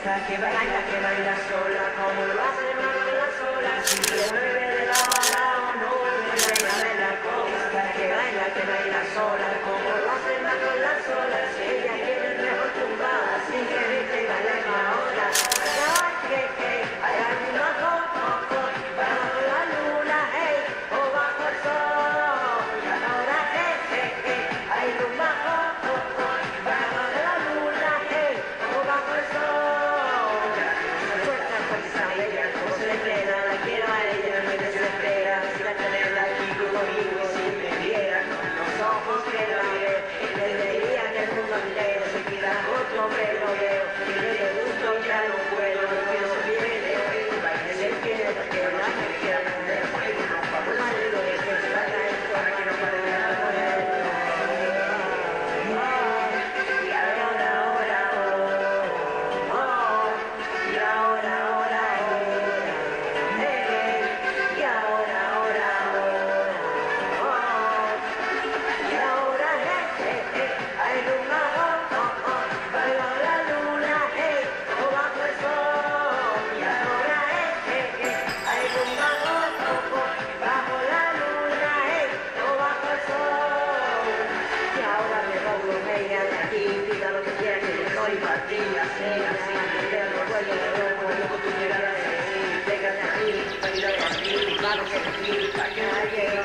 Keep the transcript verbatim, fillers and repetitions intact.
que baila, que baila sola, como lo hace baila sola, si se mueve de la bala o no vuelve a bailar en la costa, que baila, que baila sola, como lo hace baila sola, si ella quiere mejor tumbada, sin que viste y baila ahora, ay, que, que, hay alguna joco, bajo la luna, hey, o bajo el sol, y ahora, hey, hey, hey, hay alguna joco, bajo la luna, hey, o bajo el sol, suelta, fuerza, bella, como se le espera, la quiero a ella, no me desespera, si la tenerla aquí conmigo, si me viera, con los ojos que la ve, entendería que el mundo entero se queda otro hombre, lo veo, y yo le gusto, ya no puedo, no puedo subir el dedo, y baile se quiere, porque la mujer no me puedo, no vamos a lo de que se trata esto, para que no pare de poner, y ahora, ahora, oh, y ahora, ahora, ahora, hey, y ahora, ahora, ahora, oh, y ahora, hey, hey, hey, hay luna, oh, oh, oh, bajo la luna, hey, o bajo el sol, y ahora, hey, hey, hey, hay luna, oh, oh, oh, bajo la luna, hey, o bajo el sol, y ahora me pongo media de aquí, diga lo que quiera que yo soy para ti, así, así, te recuerdo de nuevo, lo que tú quieras decir, pégate a mí, baila de aquí, claro que sí, para que nadie